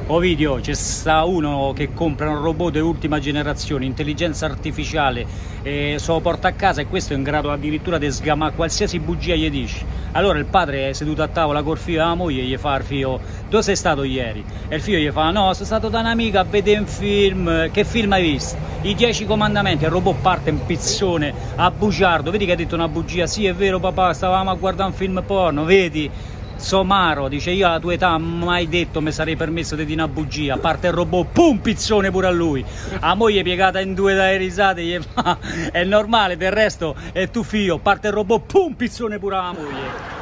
Ovidio, c'è sta uno che compra un robot di ultima generazione, intelligenza artificiale, se lo porta a casa e questo è in grado addirittura di sgamare qualsiasi bugia gli dici. Allora il padre è seduto a tavola col figlio e la moglie gli fa al figlio: dove sei stato ieri? E il figlio gli fa: no, sono stato da un'amica a vedere un film. Che film hai visto? I 10 comandamenti. Il robot parte in pizzone a bugiardo. Vedi che ha detto una bugia? Sì, è vero papà, stavamo a guardare un film porno, vedi? Somaro, dice: io alla tua età mai detto mi sarei permesso di dire una bugia. Parte il robot, pum, pizzone pure a lui. La moglie piegata in due dalle risate gli fa: è normale, del resto è tuo figlio. Parte il robot, pum, pizzone pure alla moglie.